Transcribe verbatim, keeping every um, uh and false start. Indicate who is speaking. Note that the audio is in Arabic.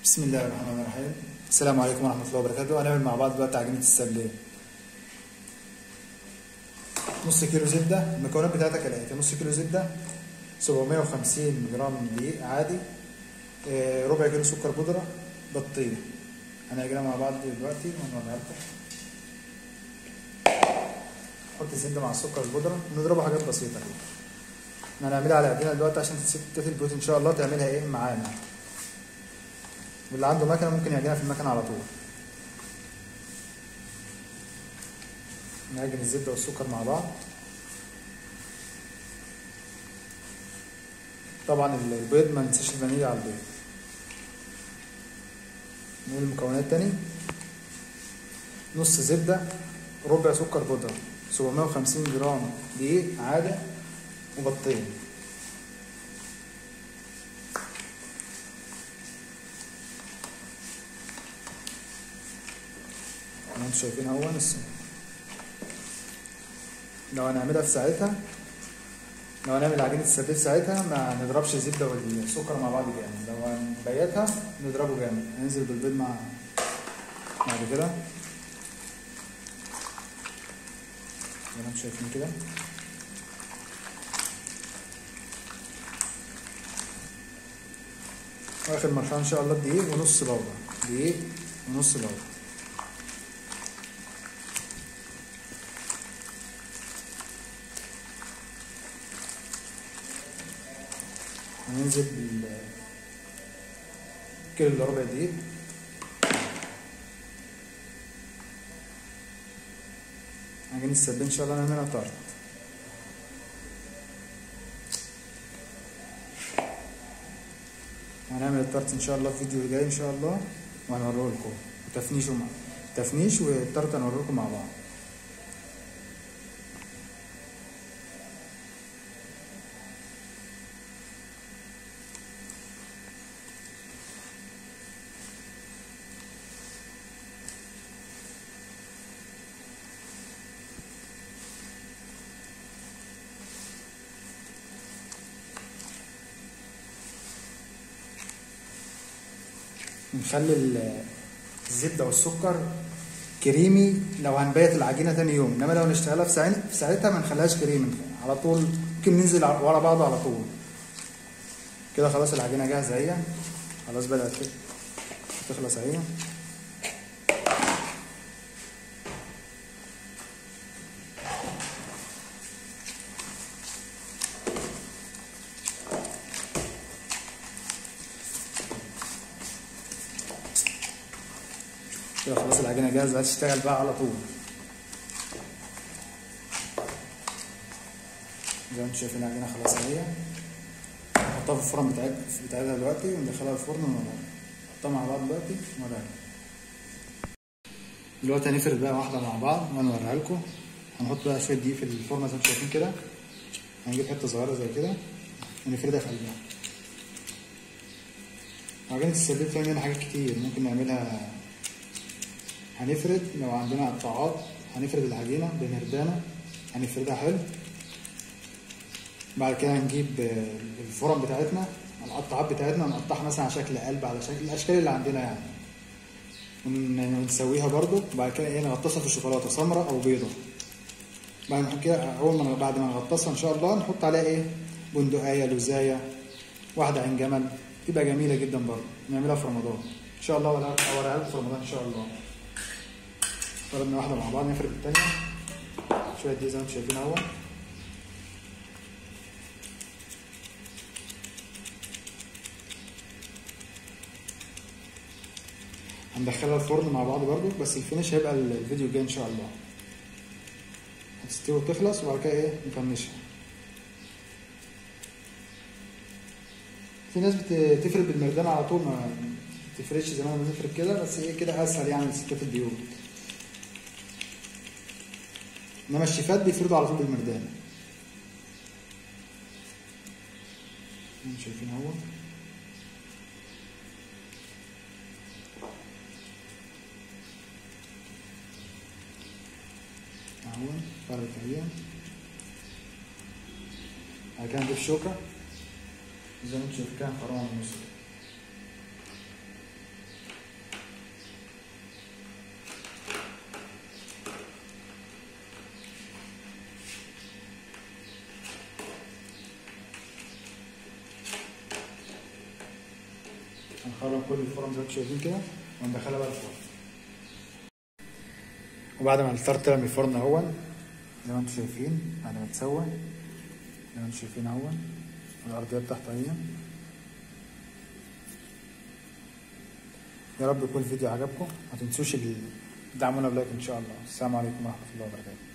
Speaker 1: بسم الله الرحمن الرحيم. السلام عليكم ورحمة الله وبركاته. هنعمل مع بعض دلوقتي عجينة السبلية. نص كيلو زبدة. المكونات بتاعتها كالآتي: نص كيلو زبدة، سبعمية وخمسين جرام دقيق عادي، ربع كيلو سكر بودرة، بطيخ. هنعجنها مع بعض دلوقتي ونوريها لكم. نحط الزبدة مع السكر البودرة ونضربها حاجات بسيطة كده. احنا هنعملها على ايدينا دلوقتي عشان ستات البيوت ان شاء الله تعملها ايه معانا. واللي عنده مكنة ممكن يعجنها في المكنة على طول. نعجن الزبدة والسكر مع بعض. طبعا البيض ما ننساش الفانيليا على البيض. نقول المكونات تاني: نص زبدة، ربع سكر بودرة، سبعمية وخمسين جرام دقيق عادي، وبطين. انتوا شايفين اهو. لو هنعملها في ساعتها، لو هنعمل عجينة السبلية في ساعتها ما نضربش الزبدة والسكر مع بعض جامد. لو هنبيتها نضربه جامد. هننزل بالبيض مع بعد كده زي ما انتوا شايفين كده. واخر مرحلة ان شاء الله دقيق ونص بودرة، دقيق ونص بودرة. هننزل بالكيلو الا ربع دقيق. عجينة السبلية ان شاء الله نعملها طرد. هنعمل الطرد ان شاء الله في فيديو جاي ان شاء الله، وهنوريه لكم تفنيش ومع تفنيش والطرد هنوريه لكم مع بعض. نخلي الزبدة والسكر كريمي لو هنبيت العجينة تاني يوم، انما لو نشتغلها في ساعتها ما نخليهاش كريمي على طول. ممكن ننزل ورا بعض على طول كده. خلاص العجينة جاهزة اهي، خلاص بدأت تخلص اهي. كده خلاص العجينة جاهزة، هتشتغل بقى على طول. زي ما انتوا شايفين العجينة خلاص اهي. نحطها في الفرن بتاعتها دلوقتي وندخلها الفرن ونوريها. نحطها مع بعض دلوقتي ونوريها. دلوقتي هنفرد بقى واحدة مع بعض وهنوريها لكم. هنحط بقى شوية دقيق في الفرن زي ما انتوا شايفين كده. هنجيب حتة صغيرة زي كده ونفردها في قلبها. عجينة السبلية فيها منها حاجات كتير ممكن نعملها. هنفرد لو عندنا قطاعات، هنفرد العجينة بمردانة، هنفردها حلو. بعد كده هنجيب الفرن بتاعتنا، القطاعات بتاعتنا نقطعها مثلا على شكل قلب، على شكل الاشكال اللي عندنا يعني، ونسويها برضو. بعد كده ايه نغطسها في شوكولاته سمراء او بيضه. بعد كده اول ما بعد ما نغطسها ان شاء الله نحط عليها ايه بندقايه، لوزايه، واحده عين جمل، تبقى جميله جدا برضو. نعملها في رمضان ان شاء الله، ولا اوريها لكم في رمضان ان شاء الله. فردنا واحده مع بعض، نفرد الثانيه. شويه دي زي ما انتم شايفين اهو. هندخلها الفرن مع بعض برضو، بس الفينش هيبقى الفيديو الجاي ان شاء الله. هتستوي وتخلص وبعد كده ايه نفنشها. في ناس بتفرد بالمردان على طول، ما بتفردش زي ما انا بنفرد كده، بس ايه كده اسهل يعني لستات البيوت. انما الشيفات بيفردوا على طول بالمردان. شايفين اهو. اهو فردت اهي. بعد كده نضيف شوكة زي ما انتم شايفين كده، نخرمها من النص. هنخرج كل الفرن زي ما انتم شايفين كده وندخلها بقى الفرن. وبعد ما الفطار طلع من الفرن اهون زي ما انتم شايفين بعد ما اتسوى زي ما انتم شايفين اهون الارضيه بتاعته اهي. يا رب يكون الفيديو عجبكم، ما تنسوش تدعمونا بلايك ان شاء الله. السلام عليكم ورحمه الله وبركاته.